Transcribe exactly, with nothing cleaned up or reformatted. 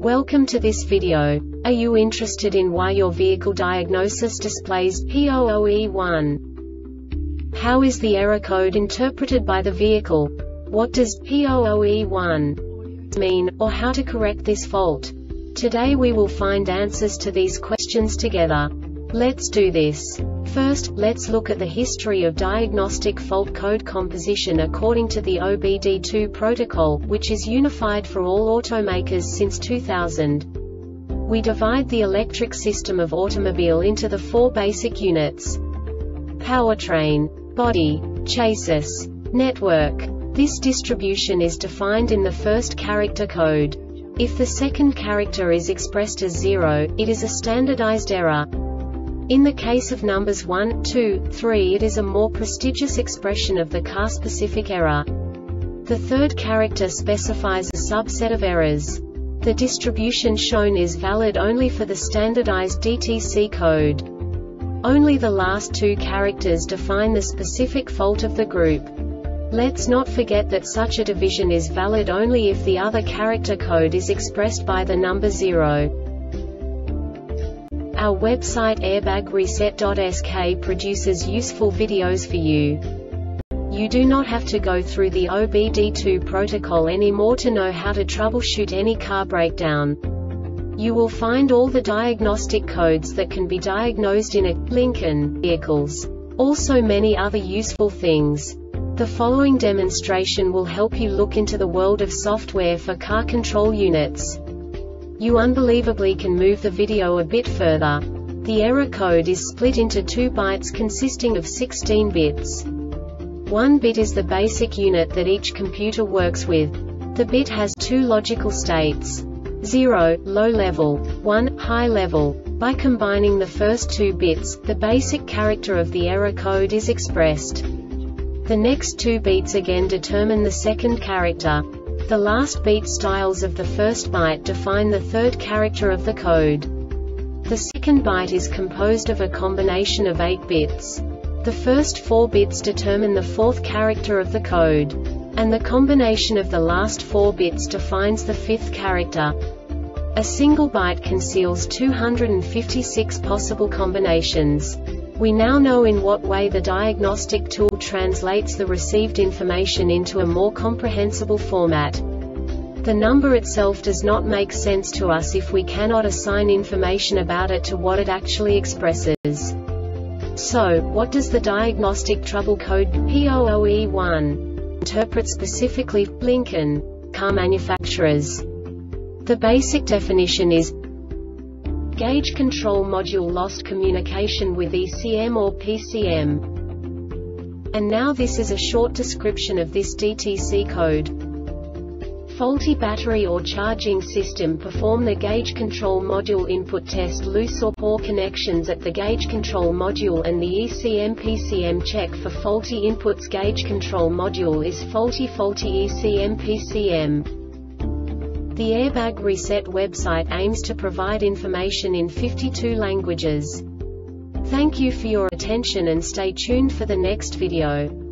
Welcome to this video. Are you interested in why your vehicle diagnosis displays P zero zero E one? How is the error code interpreted by the vehicle? What does P zero zero E one mean, or how to correct this fault? Today we will find answers to these questions together. Let's do this. First, let's look at the history of diagnostic fault code composition according to the O B D two protocol, which is unified for all automakers since two thousand. We divide the electric system of automobile into the four basic units: powertrain, body, chassis, network. This distribution is defined in the first character code. If the second character is expressed as zero, it is a standardized error. In the case of numbers one, two, three, it is a more prestigious expression of the car-specific error. The third character specifies a subset of errors. The distribution shown is valid only for the standardized D T C code. Only the last two characters define the specific fault of the group. Let's not forget that such a division is valid only if the other character code is expressed by the number zero. Our website airbag reset dot S K produces useful videos for you. You do not have to go through the O B D two protocol anymore to know how to troubleshoot any car breakdown. You will find all the diagnostic codes that can be diagnosed in a Lincoln vehicles. Also many other useful things. The following demonstration will help you look into the world of software for car control units. You unbelievably can move the video a bit further. The error code is split into two bytes consisting of sixteen bits. One bit is the basic unit that each computer works with. The bit has two logical states: zero, low level, one, high level. By combining the first two bits, the basic character of the error code is expressed. The next two bits again determine the second character. The last beat styles of the first byte define the third character of the code. The second byte is composed of a combination of eight bits. The first four bits determine the fourth character of the code. And the combination of the last four bits defines the fifth character. A single byte conceals two hundred fifty-six possible combinations. We now know in what way the diagnostic tool translates the received information into a more comprehensible format. The number itself does not make sense to us if we cannot assign information about it to what it actually expresses. So, what does the diagnostic trouble code P zero zero E one interpret specifically for Lincoln car manufacturers? The basic definition is Gauge Control Module lost communication with E C M or P C M. And now this is a short description of this D T C code. Faulty battery or charging system. Perform the Gauge Control Module input test. Loose or poor connections at the Gauge Control Module and the E C M P C M. Check for faulty inputs. Gauge Control Module is faulty. Faulty E C M P C M. The Airbag Reset website aims to provide information in fifty-two languages. Thank you for your attention and stay tuned for the next video.